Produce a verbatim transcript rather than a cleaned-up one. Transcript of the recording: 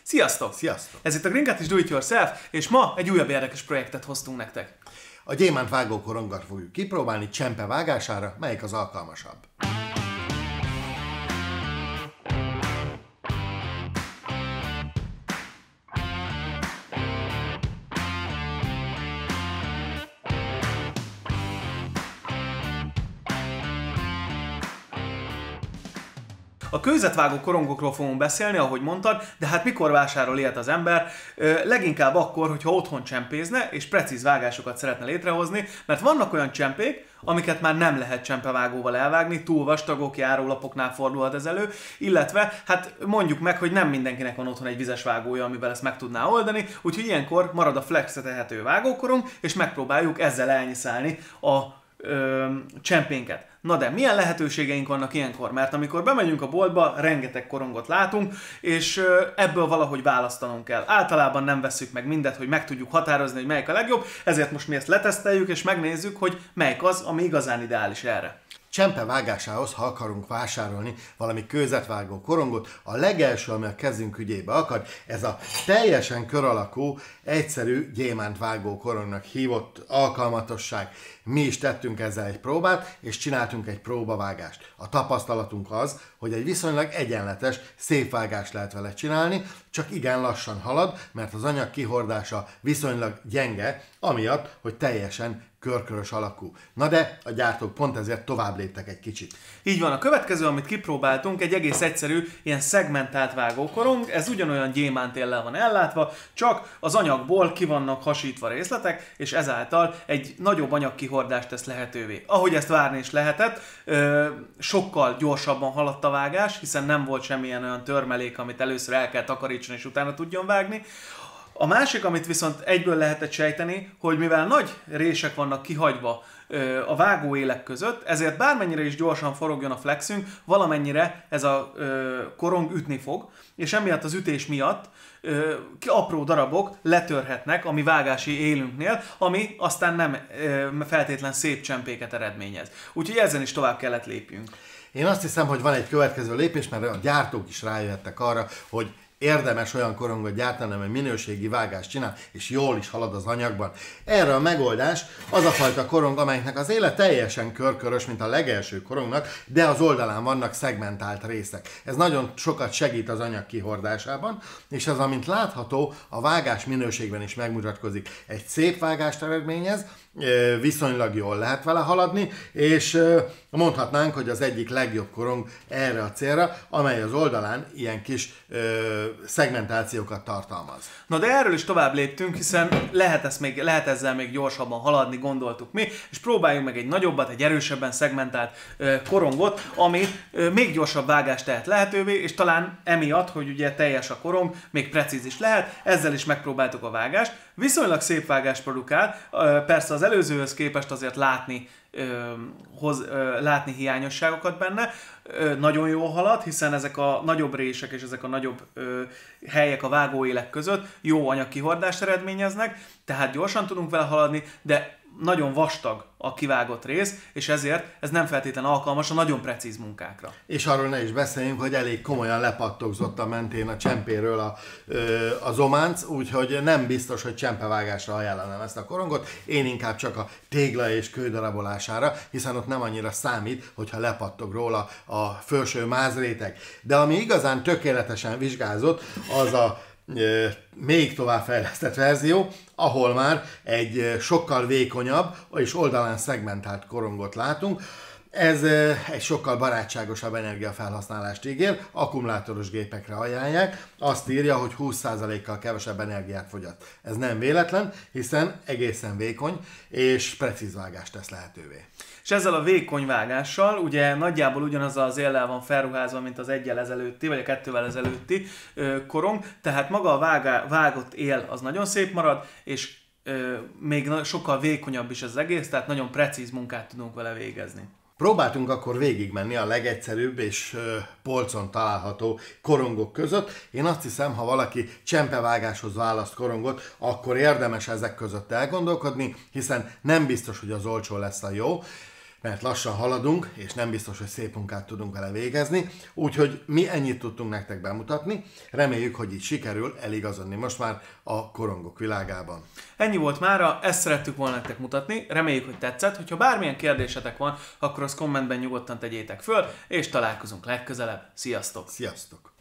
Sziasztok! Sziasztok! Ez itt a Green Cat is Do It Yourself, és ma egy újabb érdekes projektet hoztunk nektek. A gyémánt vágó korongot fogjuk kipróbálni csempe vágására, melyik az alkalmasabb. A kőzetvágó korongokról fogunk beszélni, ahogy mondtad, de hát mikor vásárol ilyet az ember? Leginkább akkor, hogyha otthon csempézne, és precíz vágásokat szeretne létrehozni, mert vannak olyan csempék, amiket már nem lehet csempevágóval elvágni, túl vastagok, járólapoknál fordulhat ez elő, illetve hát mondjuk meg, hogy nem mindenkinek van otthon egy vizes vágója, amivel ezt meg tudná oldani, úgyhogy ilyenkor marad a flexre tehető vágókorong, és megpróbáljuk ezzel elnyiszálni a ö, csempénket. Na de milyen lehetőségeink vannak ilyenkor? Mert amikor bemegyünk a boltba, rengeteg korongot látunk, és ebből valahogy választanunk kell. Általában nem vesszük meg mindet, hogy meg tudjuk határozni, hogy melyik a legjobb, ezért most mi ezt leteszteljük, és megnézzük, hogy melyik az, ami igazán ideális erre. Csempe vágásához, ha akarunk vásárolni valami kőzetvágó korongot, a legelső, ami a kezünk ügyébe akad, ez a teljesen kör alakú, egyszerű gyémánt vágó korongnak hívott alkalmatosság. Mi is tettünk ezzel egy próbát, és csináltunk egy próbavágást. A tapasztalatunk az, hogy egy viszonylag egyenletes, szép vágást lehet vele csinálni, csak igen lassan halad, mert az anyag kihordása viszonylag gyenge, amiatt, hogy teljesen körkörös alakú. Na de a gyártók pont ezért tovább léptek egy kicsit. Így van, a következő, amit kipróbáltunk, egy egész egyszerű, ilyen szegmentált vágókorong, ez ugyanolyan gyémántéllel van ellátva, csak az anyagból ki vannak hasítva részletek, és ezáltal egy nagyobb anyagkihordást tesz lehetővé. Ahogy ezt várni is lehetett, sokkal gyorsabban haladt a vágás, hiszen nem volt semmilyen olyan törmelék, amit először el kell takarítani, és utána tudjon vágni. A másik, amit viszont egyből lehetett sejteni, hogy mivel nagy rések vannak kihagyva ö, a vágóélek között, ezért bármennyire is gyorsan forogjon a flexünk, valamennyire ez a ö, korong ütni fog, és emiatt az ütés miatt ö, apró darabok letörhetnek a mi vágási élünknél, ami aztán nem ö, feltétlen szép csempéket eredményez. Úgyhogy ezen is tovább kellett lépjünk. Én azt hiszem, hogy van egy következő lépés, mert a gyártók is rájöttek arra, hogy érdemes olyan korongot gyártani, amely minőségi vágást csinál, és jól is halad az anyagban. Erre a megoldás az a fajta korong, amelynek az éle teljesen körkörös, mint a legelső korongnak, de az oldalán vannak szegmentált részek. Ez nagyon sokat segít az anyag kihordásában, és ez, amint látható, a vágás minőségben is megmutatkozik. Egy szép vágást eredményez, viszonylag jól lehet vele haladni, és mondhatnánk, hogy az egyik legjobb korong erre a célra, amely az oldalán ilyen kis ö, szegmentációkat tartalmaz. Na de erről is tovább léptünk, hiszen lehet, ezt még, lehet ezzel még gyorsabban haladni, gondoltuk mi, és próbáljunk meg egy nagyobbat, egy erősebben szegmentált ö, korongot, ami ö, még gyorsabb vágást tehet lehetővé, és talán emiatt, hogy ugye teljes a korong, még precíz is lehet, ezzel is megpróbáltuk a vágást. Viszonylag szép vágást produkál, ö, persze az előzőhöz képest azért látni, ö, hoz, ö, látni hiányosságokat benne, ö, nagyon jól halad, hiszen ezek a nagyobb rések és ezek a nagyobb ö, helyek a vágóélek között jó anyagkihordást eredményeznek, tehát gyorsan tudunk vele haladni, de nagyon vastag a kivágott rész, és ezért ez nem feltétlenül alkalmas a nagyon precíz munkákra. És arról ne is beszéljünk, hogy elég komolyan lepattogzott a mentén a csempéről a, a zománc, úgyhogy nem biztos, hogy csempevágásra ajánlanám ezt a korongot, én inkább csak a tégla és kődarabolására, hiszen ott nem annyira számít, hogyha lepattog róla a felső mázréteg. De ami igazán tökéletesen vizsgázott, az a még továbbfejlesztett verzió, ahol már egy sokkal vékonyabb és oldalán szegmentált korongot látunk. Ez egy sokkal barátságosabb energiafelhasználást ígér, akkumulátoros gépekre ajánlják, azt írja, hogy húsz százalékkal kevesebb energiát fogyaszt. Ez nem véletlen, hiszen egészen vékony és precíz vágást tesz lehetővé. És ezzel a vékony vágással, ugye nagyjából ugyanaz az éllel van felruházva, mint az egyel ezelőtti, vagy a kettővel ezelőtti ö, korong, tehát maga a vágá, vágott él az nagyon szép marad, és ö, még sokkal vékonyabb is az egész, tehát nagyon precíz munkát tudunk vele végezni. Próbáltunk akkor végigmenni a legegyszerűbb és ö, polcon található korongok között. Én azt hiszem, ha valaki csempevágáshoz választ korongot, akkor érdemes ezek között elgondolkodni, hiszen nem biztos, hogy az olcsó lesz a jó. mert lassan haladunk, és nem biztos, hogy szép munkát tudunk vele végezni, úgyhogy mi ennyit tudtunk nektek bemutatni, reméljük, hogy így sikerül eligazodni most már a korongok világában. Ennyi volt mára, ezt szerettük volna nektek mutatni, reméljük, hogy tetszett, hogyha bármilyen kérdésetek van, akkor azt kommentben nyugodtan tegyétek föl, és találkozunk legközelebb. Sziasztok! Sziasztok!